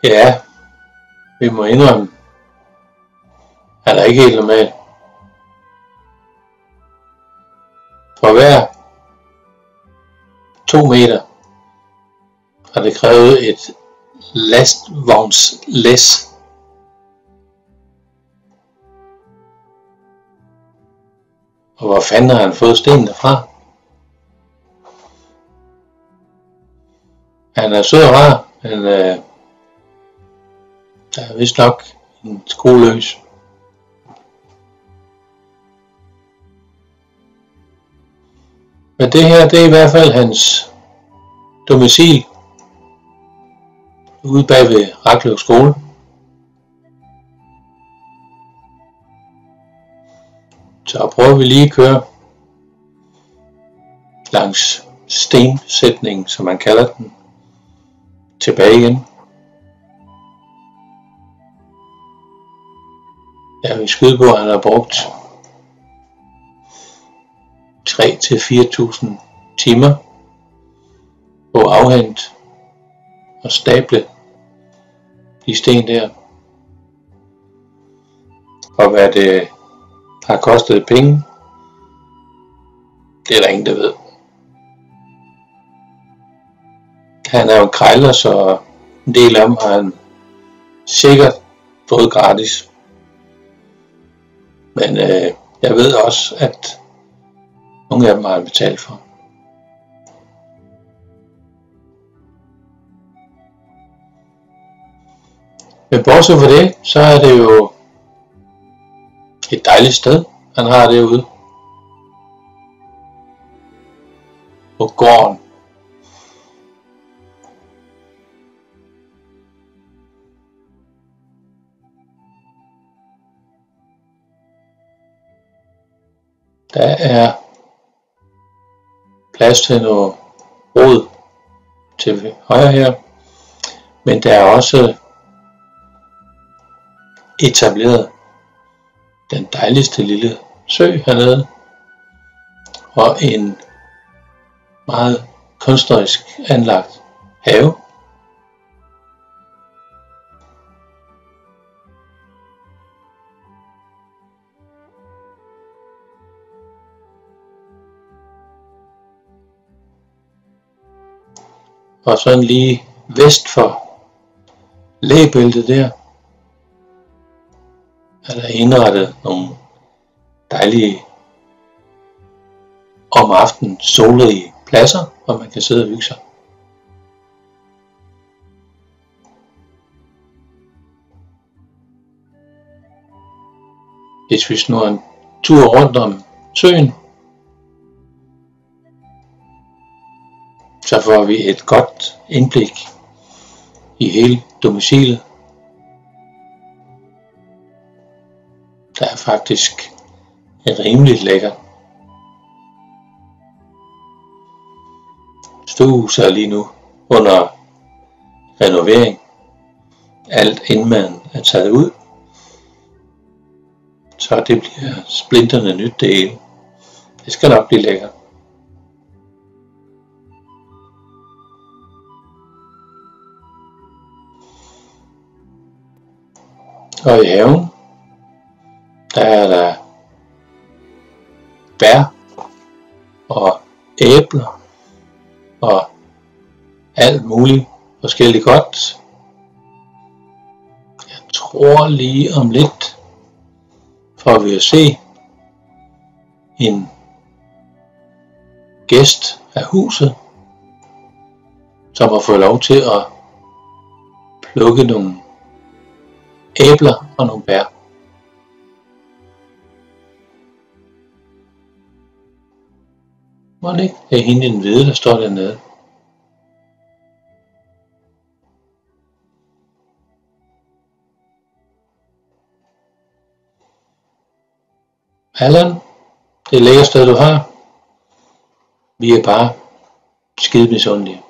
Ja, vi må indrømme, han er ikke helt normal. For hver 2 meter har det krævet et lastvognslæs. Og hvor fanden har han fået stenene fra? Han er sød og rar, men der er vist nok en skrue-løs. Men det her, det er i hvert fald hans domicil ude bag ved Raklev skole. Så prøver vi lige at køre langs stensætningen, som man kalder den, tilbage igen. Jeg vil skyde på, at han har brugt 3 til 4.000 timer på at afhente og stable de sten der. Og hvad det har kostet penge, det er der ingen, der ved. Han er jo en krejler, så en del af dem har han sikkert fået gratis. Men jeg ved også, at nogle af dem har han betalt for. Men bortset fra det, så er det jo et dejligt sted, han har derude på gården. Der er plads til noget rod til højre her, men der er også etableret den dejligste lille sø hernede, og en meget kunstnerisk anlagt have. Og sådan lige vest for lægebæltet der, er der indrettet nogle dejlige om aftenen solrige pladser, hvor man kan sidde og hygge sig. Hvis vi snor en tur rundt om søen, så får vi et godt indblik i hele domicilet. Der er faktisk rimeligt lækkert. Stuehuset er lige nu under renovering. Alt inden man er taget ud. Så det bliver splinterne nyt det hele. Det skal nok blive lækkert. Og i haven, der er der bær og æbler og alt muligt forskelligt godt. Jeg tror lige om lidt får vi at se en gæst af huset, som har fået lov til at plukke nogle æbler og nogle bær. Må det ikke? Det er hende i den hvide, der står dernede. Allan, det er lækkert sted du har. Vi er bare skide misundelige.